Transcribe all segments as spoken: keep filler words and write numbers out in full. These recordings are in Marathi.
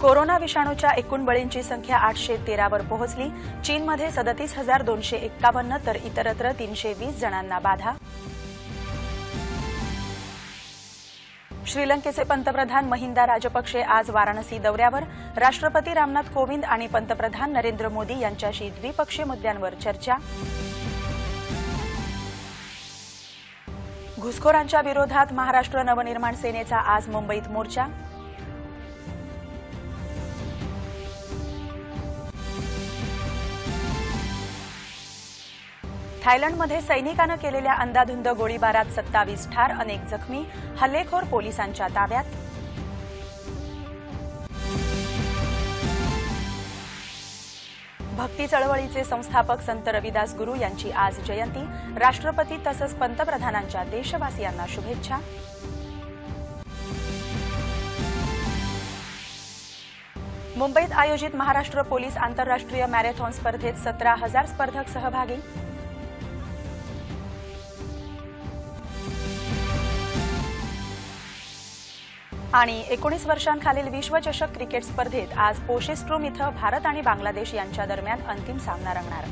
कोरोना विषाणूच्या एकूण बळींची संख्या आठशे तेरा वर पोहोचली। चीनमध्ये सदतीस हजार दोनशे एक्कावन्न तर इतरत्र तीनशे वीस जणांना बाधा। श्रीलंकेचे पंतप्रधान महिंदा राजपक्षे आज वाराणसी दौऱ्यावर। राष्ट्रपती रामनाथ कोविंद आणि पंतप्रधान नरेंद्र मोदी यांच्याशी द्विपक्षीय मुद्द्यांवर चर्चा। घुसखोरांच्या विरोधात महाराष्ट्र नवनिर्माण सेनेचा आज मुंबईत मोर्चा। थायलंडमध्ये सैनिकानं केलेल्या अंधाधुंद गोळीबारात सत्तावीस ठार, अनेक जखमी, हल्लेखोर पोलिसांच्या ताब्यात। भक्ती चळवळीचे संस्थापक संत रविदास गुरु यांची आज जयंती। राष्ट्रपती तसंच पंतप्रधानांच्या देशवासियांना शुभेच्छा। मुंबईत आयोजित महाराष्ट्र पोलीस आंतरराष्ट्रीय मॅरेथॉन स्पर्धेत सतरा हजार स्पर्धक सहभागी। आणि एकोणीस वर्षांखालील विश्वचषक क्रिकेट स्पर्धेत आज पोशेस्ट्रूम इथं भारत आणि बांगलादेश यांच्या दरम्यान अंतिम सामना रंगणार।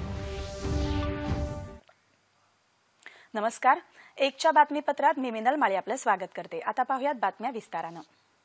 नमस्कार, एकच्या बातमीपत्रात मी मिनल माळी आपलं स्वागत करते। आता पाहूयात बातम्या विस्तारानं।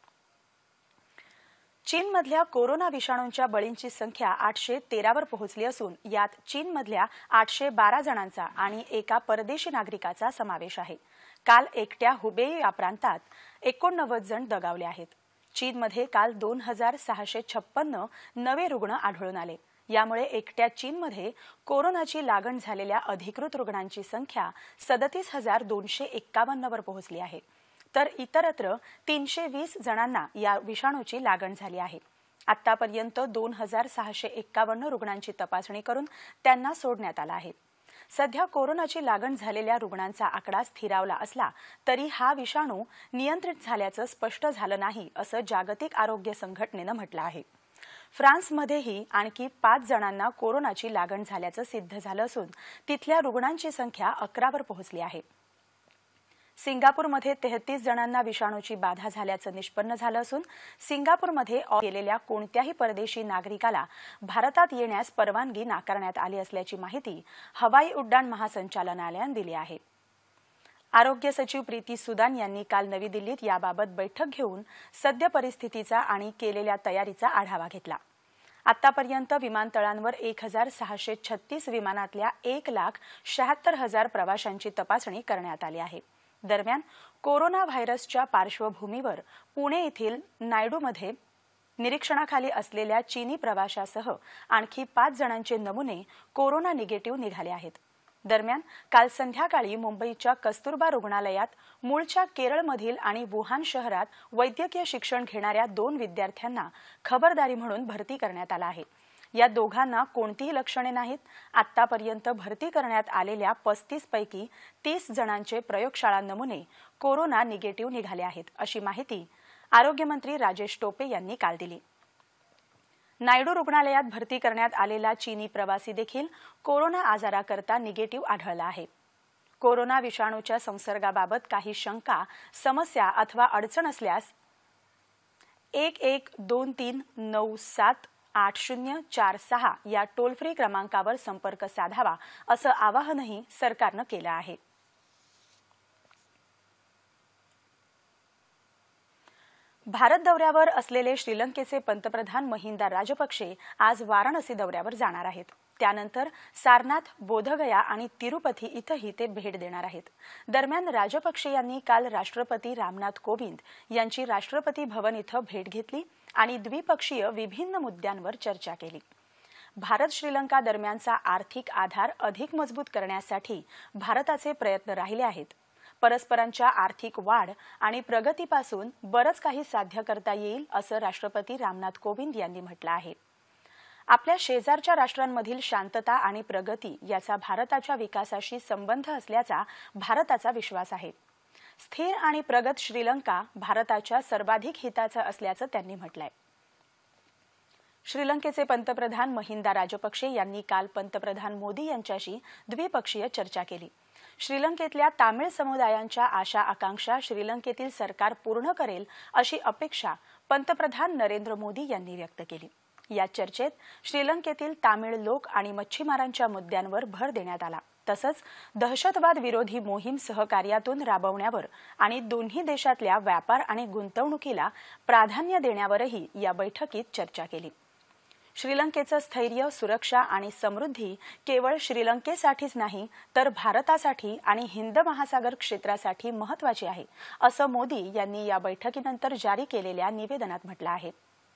चीनमधल्या कोरोना विषाणूंच्या बळींची संख्या आठशे तेरा वर पोहोचली असून यात चीनमधल्या आठशे बारा जणांचा आणि एका परदेशी नागरिकाचा समावेश आहे। काल एकट्या हुबेई या प्रांतात एकोणनव्वद जण दगावले आहेत। चीनमध्ये काल दोन हजार सहाशे छप्पन्न नवे रुग्ण आढळून आले। यामुळे एकट्या चीनमध्ये कोरोनाची लागण झालेल्या अधिकृत रुग्णांची संख्या सदतीस हजार दोनशे एक्कावन्न वर पोहोचली आहे, तर इतरत्र तीनशे वीस जणांना या विषाणूची लागण झाली आहे। आतापर्यंत दोन हजार सहाशे एक्कावन्न रुग्णांची तपासणी करून त्यांना सोडण्यात आलं आहे। सध्या कोरोनाची लागण झालेल्या रुग्णांचा आकडा स्थिरावला असला तरी हा विषाणू नियंत्रित झाल्याचं स्पष्ट झालं नाही, असं जागतिक आरोग्य संघटनेनं म्हटलं आहे। फ्रान्समध्येही आणखी पाच जणांना कोरोनाची लागण झाल्याचं सिद्ध झालं असून तिथल्या रुग्णांची संख्या अकरा वर पोहोचली आहे। सिंगापूरमध्ये तेहतीस जणांना विषाणूची बाधा झाल्याचं निष्पन्न झालं असून सिंगापूरमध्ये गेलेल्या कोणत्याही परदेशी नागरिकाला भारतात येण्यास परवानगी नाकारण्यात आली असल्याची माहिती हवाई उड्डाण महासंचालनालयानं दिली आहे। आरोग्य सचिव प्रीती सुदान यांनी काल नवी दिल्लीत याबाबत बैठक घेऊन सद्य परिस्थितीचा आणि केलेल्या तयारीचा आढावा घेतला। आतापर्यंत विमानतळांवर एक हजार सहाशे छत्तीस विमानातल्या एक लाख शहात्तर हजार प्रवाशांची तपासणी करण्यात आली आहे। दरम्यान कोरोना व्हायरसच्या पार्श्वभूमीवर पुणे येथील नायडूमध्ये निरीक्षणाखाली असलेल्या चीनी प्रवाशासह आणखी पाच जणांचे नमुने कोरोना निगेटिव्ह निघाले आहेत। दरम्यान काल संध्याकाळी मुंबईच्या कस्तुरबा रुग्णालयात मूळच्या केरळमधील आणि वुहान शहरात वैद्यकीय शिक्षण घेणाऱ्या दोन विद्यार्थ्यांना खबरदारी म्हणून भरती करण्यात आलं आहे। या दोघांना कोणतीही लक्षणे नाहीत। आतापर्यंत भरती करण्यात आलेल्या पस्तीस पैकी तीस जणांचे प्रयोगशाळा नमुने कोरोना निगेटिव्ह निघाले आहेत, अशी माहिती आरोग्यमंत्री राजेश टोपे यांनी काल दिली। नायडू रुग्णालयात भरती करण्यात आलेला चीनी प्रवासी देखील कोरोना आजाराकरता निगेटिव्ह आढळला आहे। कोरोना विषाणूच्या संसर्गाबाबत काही शंका, समस्या अथवा अडचण असल्यास एक एक दोन तीन नऊ सात आठ शून्य चार सहा या टोल फ्री क्रमांकावर संपर्क साधावा, असं आवाहनही सरकारनं केलं आहे। भारत दौऱ्यावर असलेले श्रीलंकेचे पंतप्रधान महिंदा राजपक्षे आज वाराणसी दौऱ्यावर जाणार आहेत। त्यानंतर सारनाथ, बोधगया आणि तिरुपती इथंही ते भेट देणार आहेत। दरम्यान राजपक्षे यांनी काल राष्ट्रपती रामनाथ कोविंद यांची राष्ट्रपती भवन इथं भेट घेतली आणि द्विपक्षीय विभिन्न मुद्द्यांवर चर्चा केली। भारत श्रीलंका दरम्यानचा आर्थिक आधार अधिक मजबूत करण्यासाठी भारताचे प्रयत्न राहिले आहेत। परस्परांच्या आर्थिक वाढ आणि प्रगतीपासून बरंच काही साध्य करता येईल, असं राष्ट्रपती रामनाथ कोविंद यांनी म्हटलं आहे। आपल्या शेजारच्या राष्ट्रांमधील शांतता आणि प्रगती याचा भारताच्या विकासाशी संबंध असल्याचा भारताचा विश्वास आहे। स्थिर आणि प्रगत श्रीलंका भारताच्या सर्वाधिक हिताचं असल्याचं त्यांनी म्हटलंय। श्रीलंकेचे पंतप्रधान महिंदा राजपक्षे यांनी काल पंतप्रधान मोदी यांच्याशी द्विपक्षीय चर्चा केली। श्रीलंकेतल्या तामिळ समुदायांच्या आशा आकांक्षा श्रीलंकेतील सरकार पूर्ण करेल अशी अपेक्षा पंतप्रधान नरेंद्र मोदी यांनी व्यक्त केली। या चर्चेत श्रीलंकेतील तामिळ लोक आणि मच्छीमारांच्या मुद्द्यांवर भर देण्यात आला। तसंच दहशतवाद विरोधी मोहीम सहकार्यातून राबवण्यावर आणि दोन्ही देशातल्या व्यापार आणि गुंतवणुकीला प्राधान्य देण्यावरही या बैठकीत चर्चा केली। श्रीलंकेचं स्थैर्य, सुरक्षा आणि समृद्धी केवळ श्रीलंकेसाठीच नाही तर भारतासाठी आणि हिंद महासागर क्षेत्रासाठी महत्त्वाची आहे, असं मोदी यांनी या बैठकीनंतर जारी केलेल्या निवेदनात म्हटलं आहे।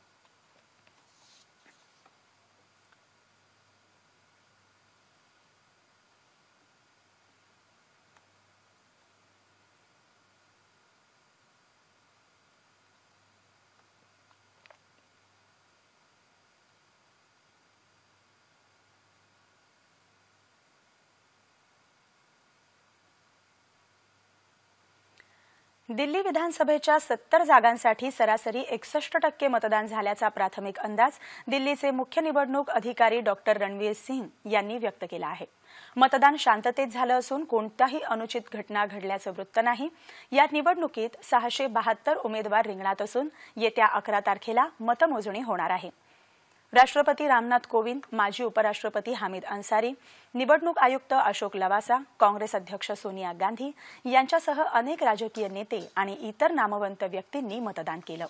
दिल्ली विधानसभेच्या सत्तर जागांसाठी सरासरी एकसष्ट टक्के मतदान झाल्याचा प्राथमिक अंदाज दिल्लीचे मुख्य निवडणूक अधिकारी डॉक्टर रणवीर सिंह यांनी व्यक्त केला आहे। मतदान शांततेत झालं असून कोणत्याही अनुचित घटना घडल्याचं वृत्त नाही। या निवडणुकीत सहाशे बहात्तर उमेदवार रिंगणात असून येत्या अकरा तारखेला मतमोजणी होणार आहे। राष्ट्रपती रामनाथ कोविंद, माजी उपराष्ट्रपती हामिद अन्सारी, निवडणूक आयुक्त अशोक लवासा, काँग्रेस अध्यक्ष सोनिया गांधी यांच्यासह अनेक राजकीय नेते आणि इतर नामवंत व्यक्तींनी मतदान केलं।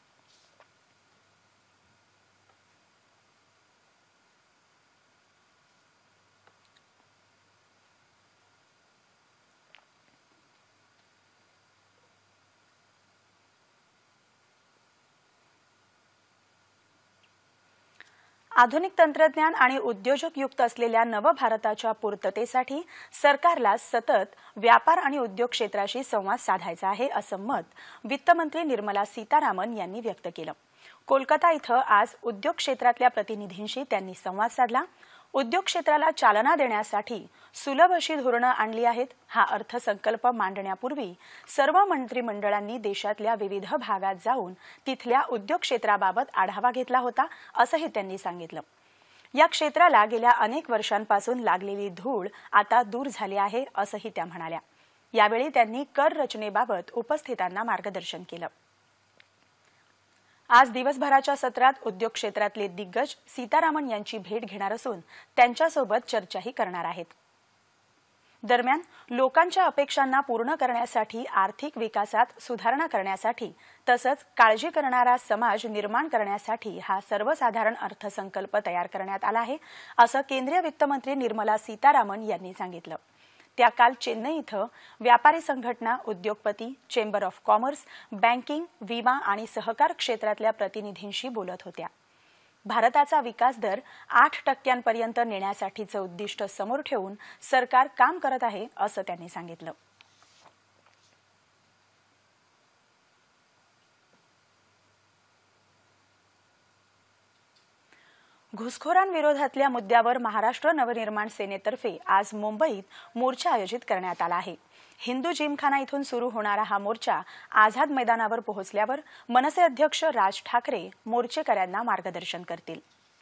आधुनिक तंत्रज्ञान आणि उद्योजक युक्त असलेल्या नव भारताच्या पूर्ततेसाठी सरकारला सतत व्यापार आणि उद्योग क्षेत्राशी संवाद साधायचा आहे, असं मत वित्तमंत्री निर्मला सीतारामन यांनी व्यक्त केलं। कोलकाता इथं आज उद्योग क्षेत्रातल्या प्रतिनिधींशी त्यांनी संवाद साधला। उद्योग क्षेत्राला चालना देण्यासाठी सुलभ अशी धोरणं आणली आहेत। हा अर्थसंकल्प मांडण्यापूर्वी सर्व मंत्रिमंडळांनी देशातल्या विविध भागात जाऊन तिथल्या उद्योग क्षेत्राबाबत आढावा घेतला होता, असंही त्यांनी सांगितलं। या क्षेत्राला गेल्या अनेक वर्षांपासून लागलेली धूळ आता दूर झाली आहे, असंही त्या म्हणाल्या। यावेळी त्यांनी कर रचनेबाबत उपस्थितांना मार्गदर्शन केलं। आज दिवसभराच्या सत्रात उद्योग क्षेत्रातले दिग्गज सीतारामन यांची भेट घेणार असून त्यांच्यासोबत चर्चाही करणार आहेत। दरम्यान लोकांच्या अपेक्षांना पूर्ण करण्यासाठी, आर्थिक विकासात सुधारणा करण्यासाठी तसंच काळजी करणारा समाज निर्माण करण्यासाठी हा सर्वसाधारण अर्थसंकल्प तयार करण्यात आला आहे, असं केंद्रीय वित्तमंत्री निर्मला सीतारामन यांनी सांगितलं। त्या काल चेन्नई इथं व्यापारी संघटना, उद्योगपती, चेंबर ऑफ कॉमर्स, बँकिंग, विमा आणि सहकार क्षेत्रातल्या प्रतिनिधींशी बोलत होत्या। भारताचा विकास दर आठ टक्क्यांपर्यंत नेण्यासाठीचं उद्दिष्ट समोर ठेवून सरकार काम करत आहे, असं त्यांनी सांगितलं। घुसखोरांविरोधातल्या मुद्द्यावर महाराष्ट्र नवनिर्माण सेनेतर्फे आज मुंबईत मोर्चा आयोजित करण्यात आला आहे। हिंदू जिमखाना इथून सुरू होणारा हा मोर्चा आझाद मैदानावर पोहोचल्यावर मनसे अध्यक्ष राज ठाकरे मोर्चेकऱ्यांना मार्गदर्शन करतील।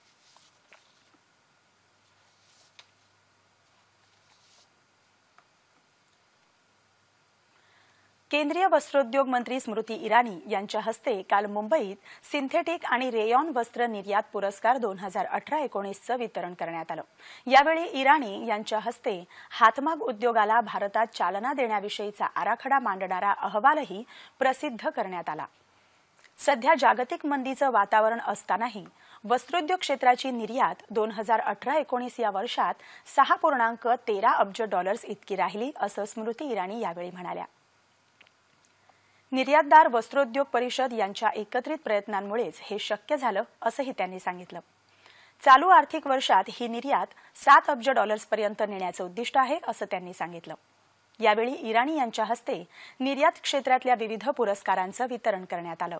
केंद्रीय वस्त्रोद्योग मंत्री स्मृती इराणी यांच्या हस्ते काल मुंबईत सिंथेटिक आणि रेयॉन वस्त्र निर्यात पुरस्कार दोन हजार अठरा एकोणीसचं वितरण करण्यात आलं। यावेळी इराणी यांच्या हस्ते हातमाग उद्योगाला भारतात चालना देण्याविषयीचा आराखडा मांडणारा अहवालही प्रसिद्ध करण्यात आला। सध्या जागतिक मंदीचं वातावरण असतानाही वस्त्रोद्योग क्षेत्राची निर्यात दोन हजार अठरा एकोणीस या वर्षात सहा पूर्णांक तेरा अब्ज डॉलर्स इतकी राहिली, असं स्मृती इराणी यावेळी म्हणाल्या। निर्यातदार वस्त्रोद्योग परिषद यांच्या एकत्रित प्रयत्नांमुळेच हे शक्य झालं, असंही त्यांनी सांगितलं। चालू आर्थिक वर्षात ही निर्यात सात अब्ज डॉलर्सपर्यंत नेण्याचं उद्दिष्ट आहे, असं त्यांनी सांगितलं। यावेळी इराणी यांच्या हस्ते निर्यात क्षेत्रातल्या विविध पुरस्कारांचं वितरण करण्यात आलं।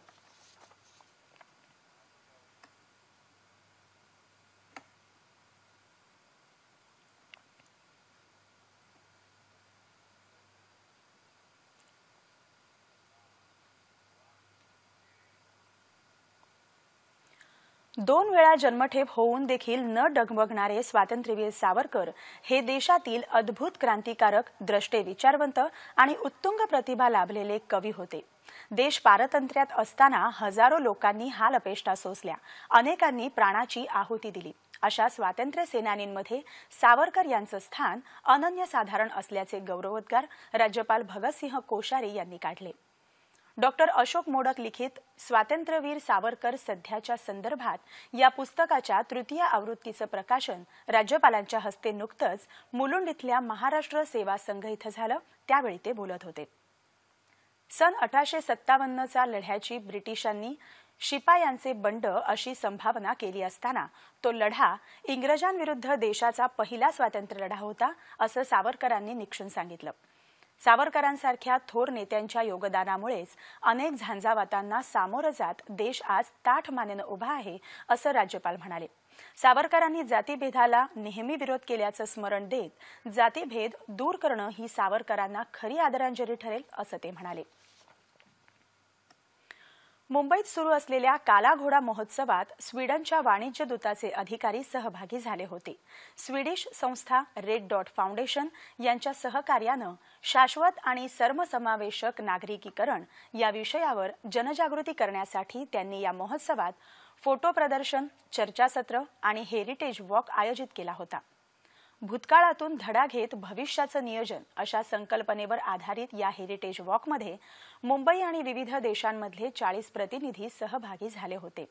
दोन वेळा जन्मठेप होऊन देखील न डगमगणारे स्वातंत्र्यवीर सावरकर हे देशातील अद्भुत क्रांतिकारक, द्रष्टे, विचारवंत आणि उत्तुंग प्रतिभा लाभलेले कवी होते. देश पारतंत्र्यात असताना हजारो लोकांनी हालअपेष्टा सोसल्या, अनेकांनी प्राणाची आहुती दिली. अशा स्वातंत्र्य सेनानींमध्ये सावरकर यांचं स्थान अनन्यसाधारण असल्याचे गौरवोद्गार राज्यपाल भगतसिंह कोश्यारी यांनी काढले. डॉक्टर अशोक मोडक लिखित स्वातंत्र्यवीर सावरकर सध्याच्या संदर्भात या पुस्तकाच्या तृतीय आवृत्तीचं प्रकाशन राज्यपालांच्या हस्ते नुकतंच मुलुंड इथल्या महाराष्ट्र सेवा संघ इथं झालं. त्यावेळी ते बोलत होते. सन अठराशे सत्तावन्नचा लढ्याची ब्रिटिशांनी शिपायांचे बंड अशी संभावना केली असताना तो लढा इंग्रजांविरुद्ध देशाचा पहिला स्वातंत्र्य लढा होता, असं सावरकरांनी निक्षून सांगितलं. सावरकरांसारख्या थोर नेत्यांच्या योगदानामुळेच अनेक झंझावातांना सामोरं जात देश आज ताठ मानेनं उभा आहे, असं राज्यपाल म्हणाले. सावरकरांनी जातीभेदाला नेहमी विरोध केल्याचं स्मरण देत जातीभेद दूर करणं ही सावरकरांना खरी आदरांजली ठरेल, असं ते म्हणाले. मुंबईत सुरू असलेल्या काला घोडा महोत्सवात स्वीडनच्या वाणिज्य दूताचे अधिकारी सहभागी झाले होते. स्वीडिश संस्था रेड डॉट फाउंडेशन यांच्या सहकार्यानं शाश्वत आणि सर्वसमावेशक नागरिकीकरण या विषयावर जनजागृती करण्यासाठी त्यांनी या महोत्सवात फोटो प्रदर्शन, चर्चासत्र आणि हेरिटेज वॉक आयोजित केला होता. भूतकाळातून धडा घेत भविष्याचं नियोजन अशा संकल्पनेवर आधारित या हेरिटेज वॉकमध्ये मुंबई आणि विविध देशांमधले चाळीस प्रतिनिधी सहभागी झाले होते.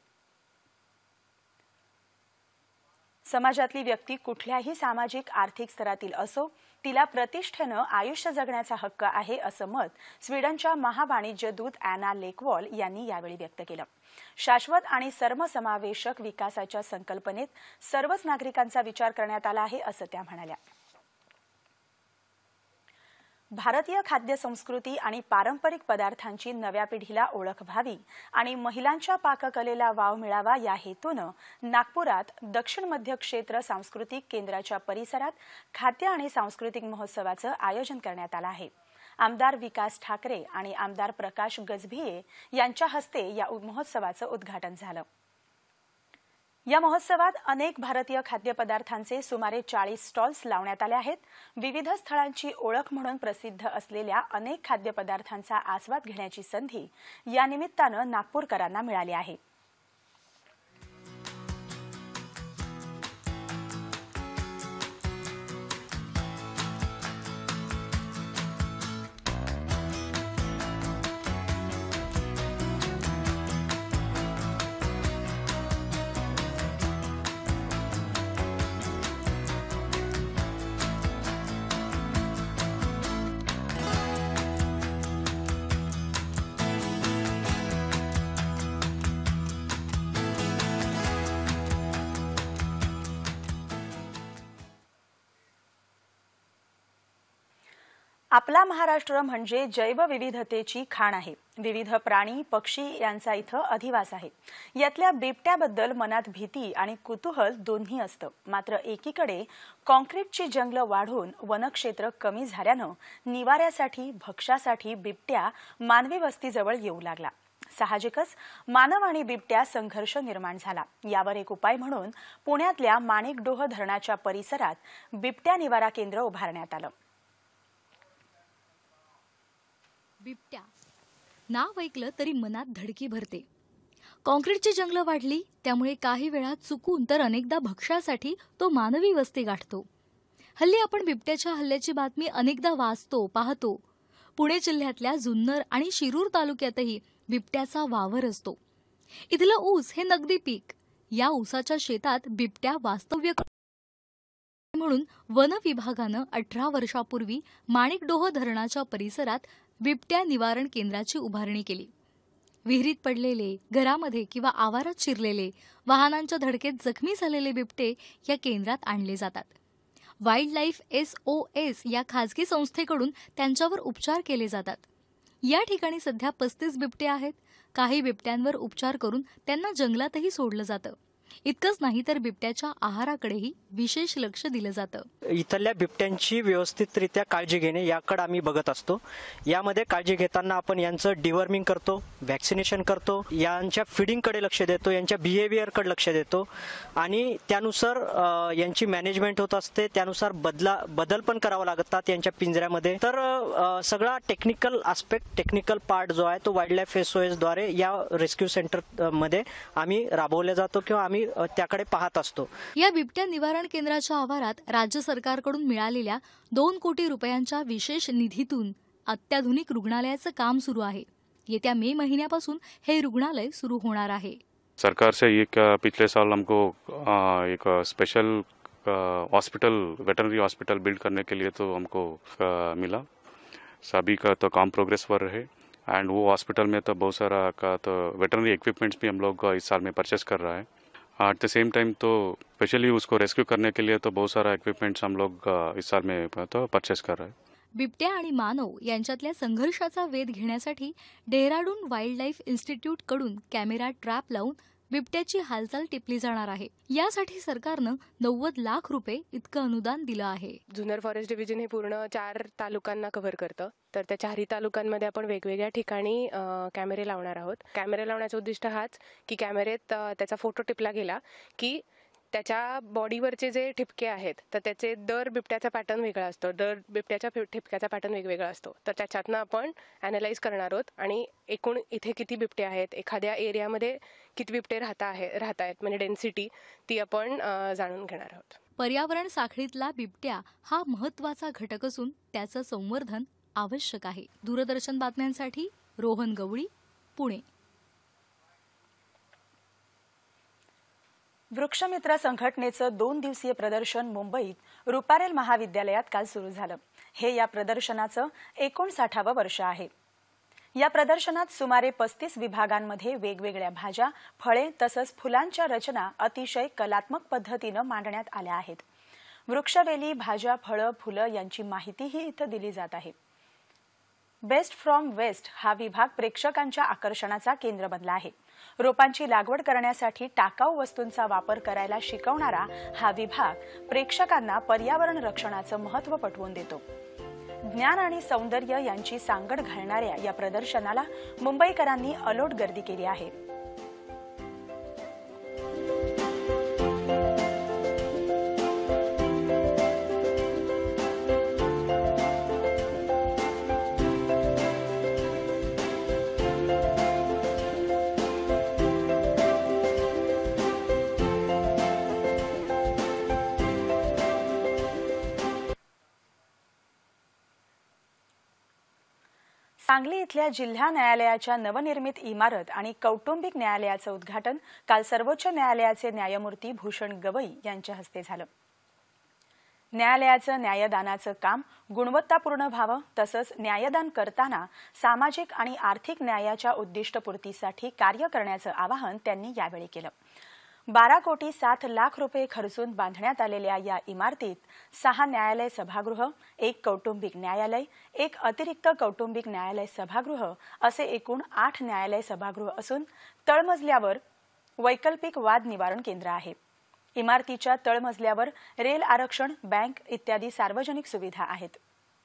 समाजातली व्यक्ती कुठल्याही सामाजिक आर्थिक स्तरातील असो, तिला प्रतिष्ठेनं आयुष्य जगण्याचा हक्क आहे, असं मत स्वीडनच्या महावाणिज्य दूत अॅना लेकवॉल यांनी यावेळी व्यक्त केलं. शाश्वत आणि सर्वसमावेशक विकासाच्या संकल्पनेत सर्वच नागरिकांचा विचार करण्यात आला आहे, असं त्या म्हणाल्या. भारतीय खाद्य संस्कृती आणि पारंपरिक पदार्थांची नव्या पिढीला ओळख व्हावी आणि महिलांच्या पाककलेला वाव मिळावा या हेतूनं नागपुरात दक्षिण मध्य क्षेत्र सांस्कृतिक केंद्राच्या परिसरात खाद्य आणि सांस्कृतिक महोत्सवाचं आयोजन करण्यात आलं आहे. आमदार विकास ठाकरे आणि आमदार प्रकाश गजभिये यांच्या हस्ते या महोत्सवाचं उद्घाटन झालं. या महोत्सवात अनेक भारतीय खाद्यपदार्थांचे सुमारे चाळीस स्टॉल्स लावण्यात आले आहेत. विविध स्थळांची ओळख म्हणून प्रसिद्ध असलेल्या अनेक खाद्यपदार्थांचा आस्वाद घेण्याची संधी या निमित्तानं नागपूरकरांना मिळाली आहे. आपला महाराष्ट्र म्हणजे जैवविविधतेची खाण आहे. विविध प्राणी, पक्षी यांचा इथं अधिवास आहे. यातल्या बिबट्याबद्दल मनात भीती आणि कुतूहल दोन्ही असतं. मात्र एकीकडे कॉन्क्रीटची जंगलं वाढून वनक्षेत्र कमी झाल्यानं निवाऱ्यासाठी, भक्ष्यासाठी बिबट्या मानवी वस्तीजवळ येऊ लागला. साहजिकच मानव आणि बिबट्या संघर्ष निर्माण झाला. यावर एक उपाय म्हणून पुण्यातल्या माणिकडोह धरणाच्या परिसरात बिबट्या निवारा केंद्र उभारण्यात आलं. बिबट्या नाव ऐकलं तरी मनात धडकी भरते. कॉन्क्रीटची जंगलं वाढली, त्यामुळे काही वेळा चुकून तर अनेकदा भक्ष्यासाठी तो मानवी वस्ती गाठतो. हल्ली आपण बिबट्याच्या हल्ल्याची बातमी अनेकदा वाचतो, पाहतो. पुणे जिल्ह्यातल्या जुन्नर आणि शिरूर तालुक्यातही बिबट्याचा वावर असतो. इथलं ऊस हे नगदी पीक. या ऊसाच्या शेतात बिबट्या वास्तव्य म्हणून वन विभागानं अठरा वर्षापूर्वी माणिकडोह धरणाच्या परिसरात बिबट्या निवारण केंद्राची उभारणी केली. विहिरीत पडलेले, घरामध्ये किंवा आवारात शिरलेले, वाहनांच्या धडकेत जखमी झालेले बिबटे या केंद्रात आणले जातात. Wildlife S O S या खासगी संस्थेकडून त्यांच्यावर उपचार केले जातात. या ठिकाणी सध्या पस्तीस बिबटे आहेत. काही बिबट्यांवर उपचार करून त्यांना जंगलातही सोडलं जातं. इतकंच नाही तर बिबट्याच्या आहाराकडेही विशेष लक्ष दिलं जातं. इथल्या बिबट्यांची व्यवस्थितरित्या काळजी घेणे याकडे आम्ही बघत असतो. यामध्ये काळजी घेताना आपण यांचं डिवर्मिंग करतो, व्हॅक्सिनेशन करतो, यांच्या फिडिंगकडे लक्ष देतो, यांच्या बिहेवियरकडे लक्ष देतो आणि त्यानुसार यांची मॅनेजमेंट होत असते. त्यानुसार बदला बदल पण करावा लागतात यांच्या पिंजऱ्यामध्ये. तर सगळा टेक्निकल आस्पेक्ट, टेक्निकल पार्ट जो आहे तो वाईल्ड लाईफ एसओएस द्वारे या रेस्क्यू सेंटर मध्ये आम्ही राबवले जातो किंवा आम्ही त्याकडे पाहत असतो. या बिबट्या निवारण केंद्राच्या आवारात राज्य सरकारकडून मिळालेल्या दोन कोटी रुपयांच्या विशेष निधीतून अत्याधुनिक रुग्णालयाचं काम सुरू आहे. येत्या मे महिन्यापासून हे रुग्णालय सुरू होणार आहे. सरकार से एक पिछले साल हमको एक special hospital, veterinary hospital build करने के लिए तो हमको मिला. सभी का तो काम प्रोग्रेस पर है एंड वो हॉस्पिटल में तो बहुत सारा का तो वेटरनरी इक्विपमेंट्स भी हम लोग इस साल में परचेस कर रहा है. एट द सेम टाइम तो स्पेशली उसको रेस्क्यू करने के लिए तो बहुत सारा इक्विपमेंट्स हम लोग इस साल में तो परचेस कर रहे हैं. बिबट्या आणि मानव यांच्यातल्या संघर्षाचा वेध घेण्यासाठी डेहराडून वाईल्ड लाईफ इन्स्टिट्यूट कडून कॅमेरा ट्रॅप लावून बिबट्याची हालचाल टिपली जाणार आहे. यासाठी सरकारनं नव्वद लाख रुपये इतकं अनुदान दिलं आहे. जुन्नर फॉरेस्ट डिव्हिजन हे पूर्ण चार तालुकांना कव्हर करतं. तर त्या चारही तालुकांमध्ये आपण वेगवेगळ्या ठिकाणी कॅमेरे लावणार आहोत. कॅमेरे लावण्याचा उद्दिष्ट हाच की कॅमेरेत त्याचा फोटो टिपला गेला की त्याच्या बॉडीवरचे जे ठिपके आहेत तर त्याचे दर बिबट्याचा पॅटर्न वेगळा असतो, दर बिबट्याच्या ठिपक्याचा पॅटर्न वेगवेगळा असतो. तर त्याच्यातनं आपण ॲनालाइज करणार आहोत आणि एकूण इथे किती बिबटे आहेत, एखाद्या एरियामध्ये किती बिबटे राहता आहे राहत आहेत म्हणजे डेन्सिटी ती आपण जाणून घेणार आहोत. पर्यावरण साखळीतला बिबट्या हा महत्त्वाचा घटक असून त्याचं संवर्धन आवश्यक आहे. दूरदर्शन बातम्यांसाठी रोहन गवळी, पुणे. वृक्षमित्र संघटनेचं दोन दिवसीय प्रदर्शन मुंबईत रुपारेल महाविद्यालयात काल सुरू झालं. हे या प्रदर्शनाचं एकोणसाठावं वर्ष आहे. या प्रदर्शनात सुमारे पस्तीस विभागांमध्ये वेगवेगळ्या भाज्या, फळे तसंच फुलांच्या रचना अतिशय कलात्मक पद्धतीनं मांडण्यात आल्या आहेत. वृक्षवेली, भाज्या, फळं, फुलं यांची माहितीही इथं दिली जात आहे. बेस्ट फ्रॉम वेस्ट हा विभाग प्रेक्षकांच्या आकर्षणाचा केंद्र बनला आहे. रोपांची लागवड करण्यासाठी टाकाऊ वस्तूंचा वापर करायला शिकवणारा हा विभाग प्रेक्षकांना पर्यावरण रक्षणाचं महत्त्व पटवून देतो. ज्ञान आणि सौंदर्य यांची सांगड घालणाऱ्या या प्रदर्शनाला मुंबईकरांनी अलोट गर्दी केली आहे. सांगली इथल्या जिल्हा न्यायालयाच्या नवनिर्मित इमारत आणि कौटुंबिक न्यायालयाचं उद्घाटन काल सर्वोच्च न्यायालयाचे न्यायमूर्ती भूषण गवई यांच्या हस्ते झालं. न्यायालयाचं न्यायदानाचं काम गुणवत्तापूर्ण व्हावं तसंच न्यायदान करताना सामाजिक आणि आर्थिक न्यायाच्या उद्दिष्टपूर्तीसाठी कार्य करण्याचं आवाहन त्यांनी यावेळी केलं. बारा कोटी सात लाख रुपये खर्चून बांधण्यात आलेल्या या इमारतीत सहा न्यायालय सभागृह, एक कौटुंबिक न्यायालय, एक अतिरिक्त कौटुंबिक न्यायालय सभागृह असे एकूण आठ न्यायालय सभागृह असून तळमजल्यावर वैकल्पिक वाद निवारण केंद्र आहे. इमारतीच्या तळमजल्यावर रेल आरक्षण, बँक इत्यादी सार्वजनिक सुविधा आहेत.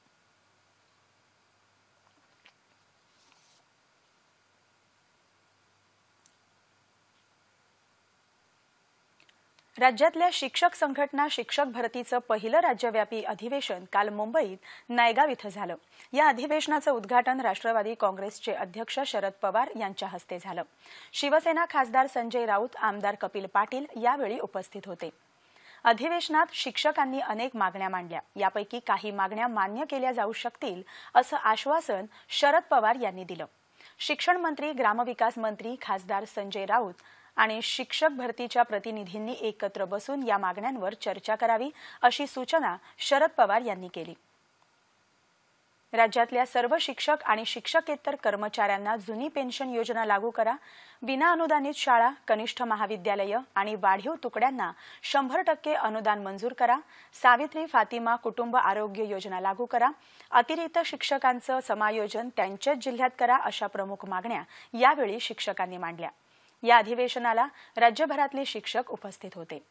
राज्यातल्या शिक्षक संघटना शिक्षक भरतीचं पहिलं राज्यव्यापी अधिवेशन काल मुंबईत नायगाव इथं झालं. या अधिवेशनाचं उद्घाटन राष्ट्रवादी काँग्रेसचे अध्यक्ष शरद पवार यांच्या हस्ते झालं. शिवसेना खासदार संजय राऊत, आमदार कपिल पाटील यावेळी उपस्थित होते. अधिवेशनात शिक्षकांनी अनेक मागण्या मांडल्या. यापैकी काही मागण्या मान्य केल्या जाऊ शकतील असं आश्वासन शरद पवार यांनी दिलं. शिक्षण मंत्री, ग्रामविकास मंत्री, खासदार संजय राऊत आणि शिक्षक भरतीच्या प्रतिनिधींनी एकत्र बसून या मागण्यांवर चर्चा करावी अशी सूचना शरद पवार यांनी केली. राज्यातल्या सर्व शिक्षक आणि शिक्षकेतर कर्मचाऱ्यांना जुनी पेन्शन योजना लागू करा. विना अनुदानित शाळा, कनिष्ठ महाविद्यालयं आणि वाढीव तुकड्यांना शंभर टक्के अनुदान मंजूर करा. सावित्री, फातिमा कुटुंब आरोग्य योजना लागू करा. अतिरिक्त शिक्षकांचं समायोजन त्यांच्याच जिल्ह्यात करा. अशा प्रमुख मागण्या यावेळी शिक्षकांनी मांडल्या. या अधिवेशनाला राज्यभरातले शिक्षक उपस्थित होते.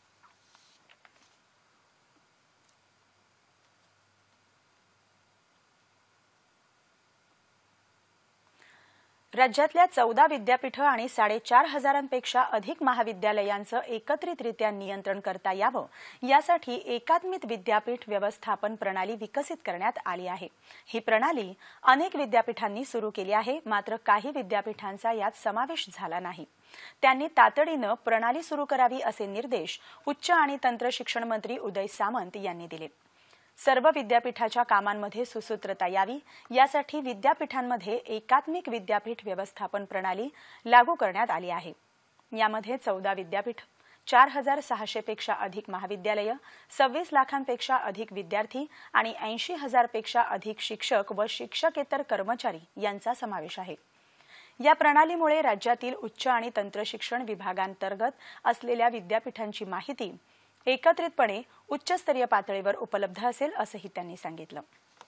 राज्यातल्या चौदा विद्यापीठं आणि साडेचार हजारांपेक्षा अधिक महाविद्यालयांचं एकत्रितरित्या नियंत्रण करता यावं यासाठी एकात्मिक विद्यापीठ व्यवस्थापन प्रणाली विकसित करण्यात आली आहे. ही प्रणाली अनेक विद्यापीठांनी सुरू केली आहे, मात्र काही विद्यापीठांचा यात समावेश झाला नाही. त्यांनी तातडीनं प्रणाली सुरू करावी असे निर्देश उच्च आणि तंत्र शिक्षण मंत्री उदय सामंत यांनी दिले. सर्व विद्यापीठाच्या कामांमध्ये सुसूत्रता यावी यासाठी विद्यापीठांमध्ये एकात्मिक विद्यापीठ व्यवस्थापन प्रणाली लागू करण्यात आली आहे. यामध्ये चौदा विद्यापीठ, चार हजार सहाशे पेक्षा अधिक महाविद्यालय, सव्वीस लाखांपेक्षा अधिक विद्यार्थी आणि ऐंशी हजारपेक्षा अधिक शिक्षक व शिक्षकेतर कर्मचारी यांचा समावेश आहे. या प्रणालीमुळे राज्यातील उच्च आणि तंत्र शिक्षण विभागांतर्गत असलेल्या विद्यापीठांची माहिती एकत्रितपणे उच्चस्तरीय पातळीवर उपलब्ध असेल असंही त्यांनी सांगितलं.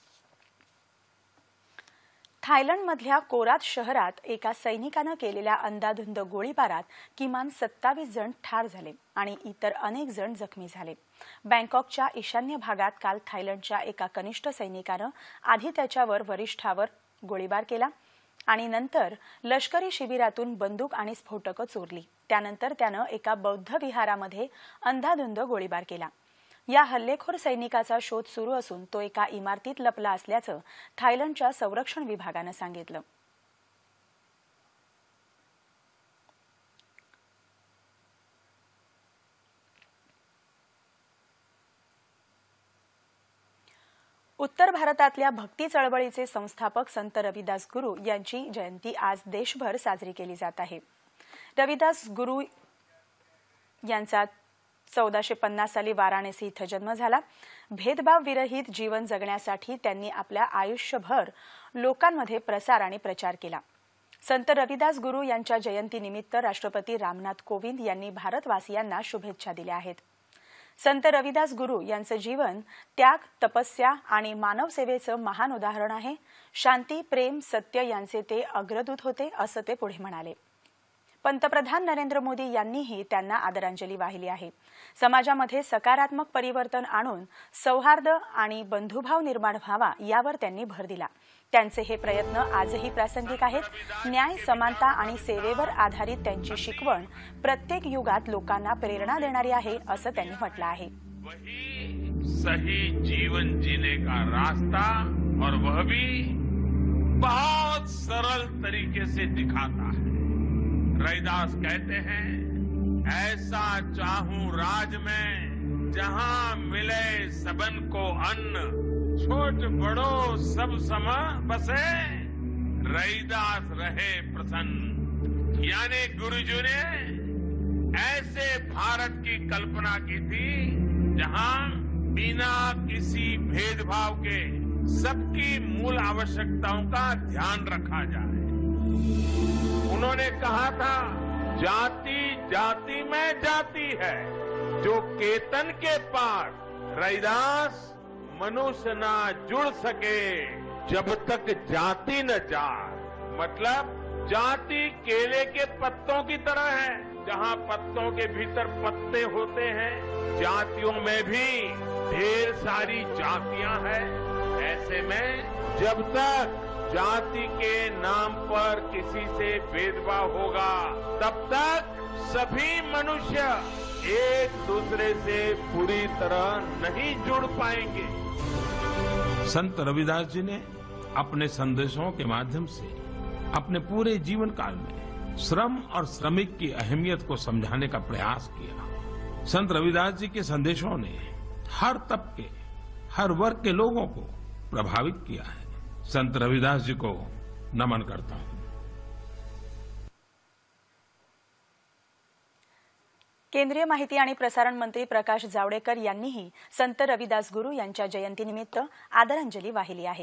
थायलंडमधल्या कोरात शहरात एका सैनिकानं केलेल्या अंधाधुंद गोळीबारात किमान सत्तावीस जण ठार झाले आणि इतर अनेक जण जखमी झाले. बँकॉकच्या ईशान्य भागात काल थायलंडच्या एका कनिष्ठ सैनिकानं आधी त्याच्यावर वरिष्ठावर गोळीबार केला आणि नंतर लष्करी शिबिरातून बंदूक आणि स्फोटकं चोरली. त्यानंतर त्यानं एका बौद्ध विहारामध्ये अंधाधुंद गोळीबार केला. या हल्लेखोर सैनिकाचा शोध सुरू असून तो एका इमारतीत लपला असल्याचं थायलंडच्या संरक्षण विभागानं सांगितलं. उत्तर भारतातल्या भक्ती चळवळीचे संस्थापक संत रविदास गुरु यांची जयंती आज देशभर साजरी केली जात आहे. रविदास गुरु यांचा चौदाशे पन्नास साली वाराणसी इथं जन्म झाला. भेदभाव विरहित जीवन जगण्यासाठी त्यांनी आपल्या आयुष्यभर लोकांमध्ये प्रसार आणि प्रचार केला. संत रविदास गुरु यांच्या जयंतीनिमित्त राष्ट्रपती रामनाथ कोविंद यांनी भारतवासियांना शुभेच्छा दिल्या आहेत. संत रविदास गुरु यांचं जीवन त्याग, तपस्या आणि मानवसेवेचं महान उदाहरण आहे. शांती, प्रेम, सत्य यांचे ते अग्रदूत होते असं ते पुढे म्हणाले. पंतप्रधान नरेंद्र मोदी यांनीही त्यांना आदरांजली वाहिली आहे. समाजामध्ये सकारात्मक परिवर्तन आणून सौहार्द आणि बंधुभाव निर्माण व्हावा यावर त्यांनी भर दिला. त्यांचे हे प्रयत्न आजही प्रासंगिक आहेत. न्याय, समानता आणि सेवेवर आधारित त्यांची शिकवण प्रत्येक युगात लोकांना प्रेरणा देणारी आहे असं त्यांनी म्हटलं आहे. सही जीवन जीने का रास्ता और वह भी बहुत सरल तरीके से दिखाता है. रविदास कहते हैं, ऐसा चाहूं राज में जहां मिले सबन को अन्न, छोट बड़ो सब सम बसे, रविदास रहे प्रसन्न. यानी गुरुजी ने ऐसे भारत की कल्पना की थी जहां बिना किसी भेदभाव के सबकी मूल आवश्यकताओं का ध्यान रखा जाए. उन्होंने कहा था, जाति जाति में जाति है, जो केतन के पार रविदास मनुष्य ना जुड़ सके जब तक जाति न जाए. मतलब जाति केले के पत्तों की तरह है, जहां पत्तों के भीतर पत्ते होते हैं, जातियों में भी ढेर सारी जातियां हैं. ऐसे में जब तक जाति के नाम पर किसी से भेदभाव होगा, तब तक सभी मनुष्य एक दूसरे से पूरी तरह नहीं जुड़ पाएंगे. संत रविदास जी ने अपने संदेशों के माध्यम से अपने पूरे जीवन काल में श्रम और श्रमिक की अहमियत को समझाने का प्रयास किया. संत रविदास जी के संदेशों ने हर तबके, हर वर्ग के लोगों को प्रभावित किया है. संत रविदास जी को नमन करता हूं. केंद्रीय माहिती आणि प्रसारण मंत्री प्रकाश जावडेकर यांनीही संत रविदास गुरु यांच्या जयंतीनिमित्त आदरांजली वाहिली आहे.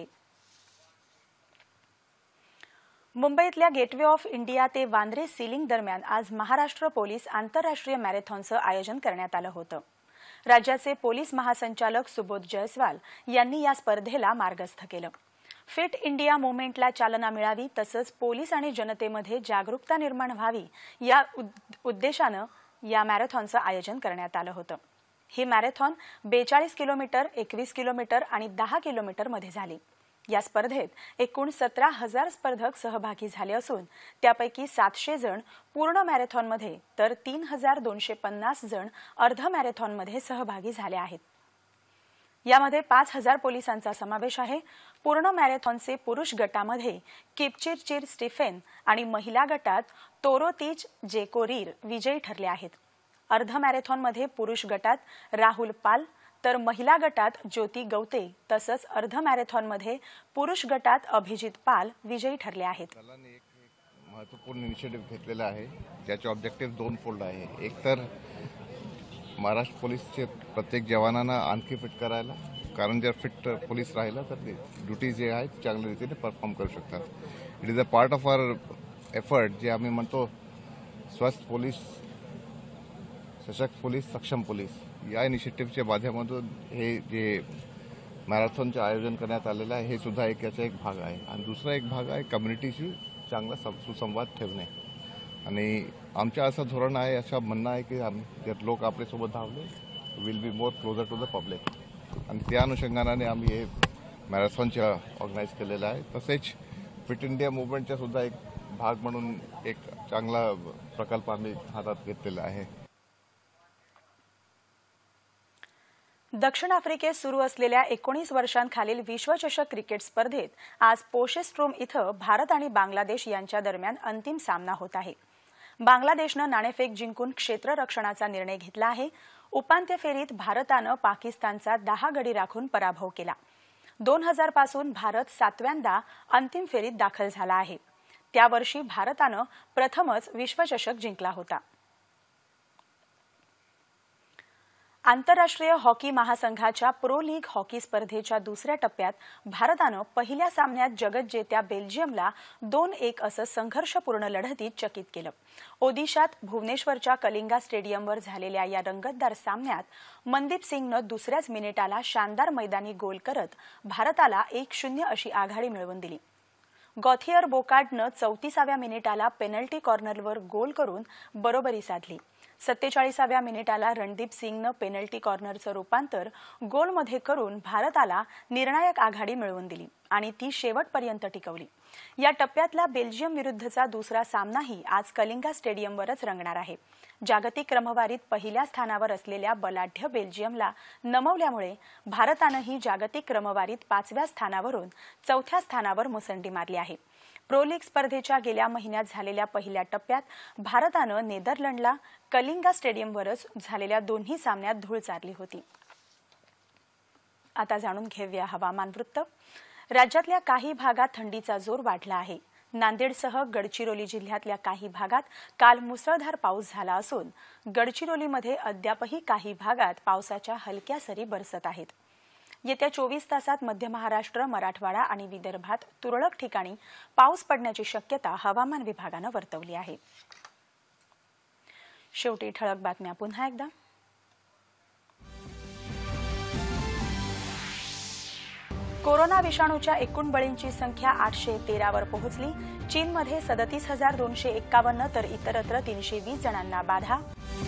मुंबईतल्या गेटवे ऑफ इंडिया ते वांद्रे सीलिंग दरम्यान आज महाराष्ट्र पोलीस आंतरराष्ट्रीय मॅरेथॉनचं आयोजन करण्यात आलं होतं. राज्याचे पोलीस महासंचालक सुबोध जयस्वाल यांनी या स्पर्धेला मार्गस्थ केलं. फिट इंडिया मुवमेंटला चालना मिळावी तसंच पोलीस आणि जनतेमध्ये जागरूकता निर्माण व्हावी या उद्देशानं या मॅरेथॉनचं आयोजन करण्यात आलं होतं। ही मॅरेथॉन बेचाळीस किलोमीटर, एकवीस किलोमीटर आणि दहा किलोमीटर मध्ये झाली। या स्पर्धेत एकूण सतरा हजार स्पर्धक सहभागी झाले असून त्यापैकी सातशे जण पूर्ण मॅरेथॉनमध्ये तर तीन हजार दोनशे पन्नास जण अर्ध मॅरेथॉनमध्ये सहभागी झाले आहेत। यामध्ये पाच हजार पोलिसांचा समावेश आहे। पूर्ण मॅरेथॉनचे पुरुष गटामध्ये किपचिरचिर स्टीफेन आणि महिला गटात तोरोतीज जेकोरीर विजयी ठरले आहेत। अर्ध मॅरेथॉनमध्ये पुरुष गटात राहुल पाल तर महिला गटात ज्योती गवते तसंच अर्ध मॅरेथॉनमध्ये पुरुष गटात अभिजित पाल विजयी ठरले आहेत। महत्त्वपूर्ण इनिशिएटिव्ह घेतलेला आहे ज्याचे ऑब्जेक्टिव्ह दोन फोल्ड आहे। एक तर महाराष्ट्र पोलीसचे प्रत्येक जवानांना आणखी फिट करायला, कारण जर फिट पोलीस राहिला तर ड्युटी जे आहेत चांगल्या रीतीने परफॉर्म करू शकतात। It is a part of our effort जे आम्ही म्हणतो स्वस्थ पोलीस, सशक्त पोलीस, सक्षम पोलीस या इनिशिएटिव्हच्या माध्यमातून हे जे मॅरेथॉनचं आयोजन करण्यात आलेलं आहे हे सुद्धा एक याचा एक भाग आहे। आणि दुसरा एक भाग आहे कम्युनिटीशी चांगला सुसंवाद ठेवणे। आणि आमचं असं धोरण आहे, असं म्हणणं आहे की जर लोक आपल्यासोबत धावले will be more closer to the public, आणि त्या अनुषंगाने आम्ही हे मॅरेथॉनचं ऑर्गनाईज केलेलं आहे। तसेच फिट इंडिया मुवमेंटचा सुद्धा एक भाग म्हणून एक चांगला प्रकल्प आम्ही हातात घेतलेला आहे। दक्षिण आफ्रिकेत सुरू असलेल्या एकोणीस वर्षांखालील विश्वचषक क्रिकेट स्पर्धेत आज पोशेस्ट्रोम इथं भारत आणि बांगलादेश यांच्या दरम्यान अंतिम सामना होत आहे। बांगलादेशनं नाणेफेक जिंकून क्षेत्ररक्षणाचा निर्णय घेतला आहे। उपांत्य फेरीत भारतानं पाकिस्तानचा दहा गडी राखून पराभव केला। दोन हजार पासून भारत सातव्यांदा अंतिम फेरीत दाखल झाला आहे। त्यावर्षी भारतानं प्रथमच विश्वचषक जिंकला होता। आंतरराष्ट्रीय हॉकी महासंघाच्या प्रो लीग हॉकी स्पर्धेच्या दुसऱ्या टप्प्यात भारतानं पहिल्या सामन्यात जगतजेत्या बेल्जियमला दोन एक असं संघर्षपूर्ण लढतीत चकित केलं। ओदिशात भुवनेश्वरच्या कलिंगा स्टेडियमवर झालेल्या या रंगतदार सामन्यात मनदीप सिंगनं दुसऱ्याच मिनिटाला शानदार मैदानी गोल करत भारताला एक शून्य अशी आघाडी मिळवून दिली। गॉथियर बोकार्डनं चौतीसाव्या मिनिटाला पेनल्टी कॉर्नरवर गोल करून बरोबरी साधली। सत्तेचाळीसाव्या मिनिटाला रणदीप सिंगनं पेनल्टी कॉर्नरचं रूपांतर गोलमध्ये करून भारताला निर्णायक आघाडी मिळवून दिली आणि ती शेवटपर्यंत टिकवली। या टप्प्यातला बेल्जियम विरुद्धचा दुसरा सामनाही आज कलिंगा स्टेडियमवरच रंगणार आहे। जागतिक क्रमवारीत पहिल्या स्थानावर असलेल्या बलाढ्य बेल्जियमला नमवल्यामुळे भारतानंही जागतिक क्रमवारीत पाचव्या स्थानावरून चौथ्या स्थानावर मुसंडी मारली आहे। प्रो लीग स्पर्धेच्या गेल्या महिन्यात झालेल्या पहिल्या टप्प्यात भारतानं नेदरलंडला कलिंगा स्टेडियमवरच झालेल्या दोन्ही सामन्यात धूळ चारली होती। आता जाणून घेऊया हवामान वृत्त। राज्यातल्या काही भागात थंडीचा जोर वाढला आहे। नांदेडसह गडचिरोली जिल्ह्यातल्या काही भागात काल मुसळधार पाऊस झाला असून गडचिरोलीमध्ये अद्यापही काही भागात पावसाच्या हलक्या सरी बरसत आहेत। येत्या चोवीस तासात मध्य महाराष्ट्र, मराठवाडा आणि विदर्भात तुरळक ठिकाणी पाऊस पडण्याची शक्यता हवामान विभागानं वर्तवली आहे। शेवटी ठळक बातम्या पुन्हा एकदा। कोरोना विषाणूच्या एकूण बळींची संख्या आठशे तेरावर पोहोचली। चीनमध्ये सदतीस हजार दोनशे एक्कावन्न तर इतरत्र तीनशे वीस जणांना बाधा।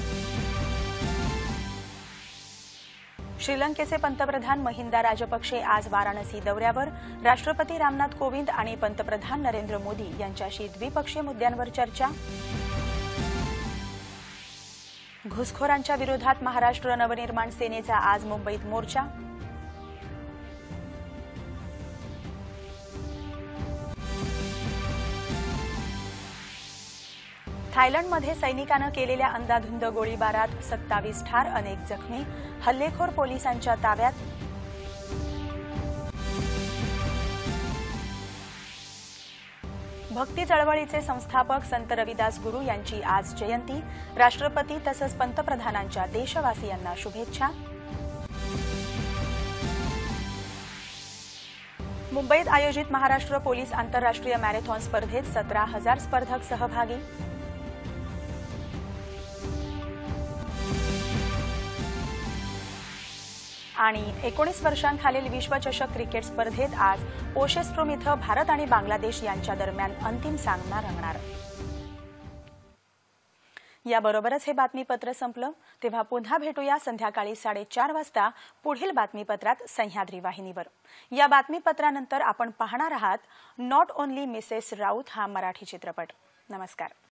श्रीलंकेचे पंतप्रधान महिंदा राजपक्षे आज वाराणसी दौऱ्यावर। राष्ट्रपती रामनाथ कोविंद आणि पंतप्रधान नरेंद्र मोदी यांच्याशी द्विपक्षीय मुद्द्यांवर चर्चा। घुसखोरांच्या विरोधात महाराष्ट्र नवनिर्माण सेनेचा आज मुंबईत मोर्चा। थायलंडमध्ये सैनिकानं केलेल्या अंधाधुंद गोळीबारात सत्तावीस ठार, अनेक जखमी। हल्लेखोर पोलिसांच्या ताब्यात। भक्ती चळवळीचे संस्थापक संत रविदास गुरु यांची आज जयंती। राष्ट्रपती तसंच पंतप्रधानांच्या देशवासियांना शुभेच्छा। मुंबईत आयोजित महाराष्ट्र पोलीस आंतरराष्ट्रीय मॅरेथॉन स्पर्धेत सतरा हजार स्पर्धक सहभागी। आणि एकोणीस वर्षांखालील विश्वचषक क्रिकेट स्पर्धेत आज पोशेस्ट्रोम इथं भारत आणि बांगलादेश यांच्या दरम्यान अंतिम सामना रंगणार. याबरोबरच हे बातमीपत्र संपलं. तेव्हा पुन्हा भेटूया संध्याकाळी साडेचार वाजता पुढील बातमीपत्रात सह्याद्री वाहिनीवर. या बातमीपत्रानंतर आपण पाहणार आहात नॉट ओन्ली मिसेस राऊत हा मराठी चित्रपट. नमस्कार.